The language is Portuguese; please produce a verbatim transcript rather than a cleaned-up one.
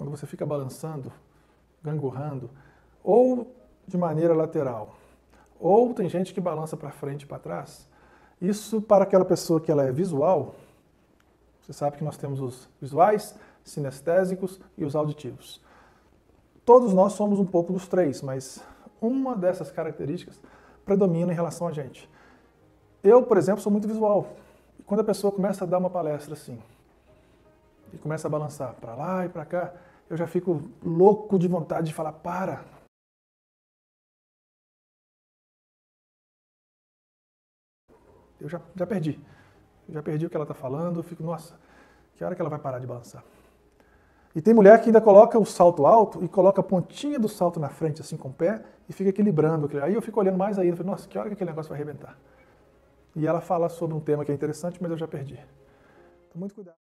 quando você fica balançando, gangorrando, ou de maneira lateral, ou tem gente que balança para frente e para trás, isso para aquela pessoa que ela é visual, você sabe que nós temos os visuais, sinestésicos e os auditivos. Todos nós somos um pouco dos três, mas uma dessas características predomina em relação a gente. Eu, por exemplo, sou muito visual. E quando a pessoa começa a dar uma palestra assim, e começa a balançar para lá e para cá, eu já fico louco de vontade de falar, para! Eu já, já perdi. Eu já perdi o que ela está falando, eu fico, nossa, que hora que ela vai parar de balançar? E tem mulher que ainda coloca o salto alto e coloca a pontinha do salto na frente, assim, com o pé, e fica equilibrando. Aí eu fico olhando mais ainda, falo, nossa, que hora que aquele negócio vai arrebentar? E ela fala sobre um tema que é interessante, mas eu já perdi. Então, muito cuidado.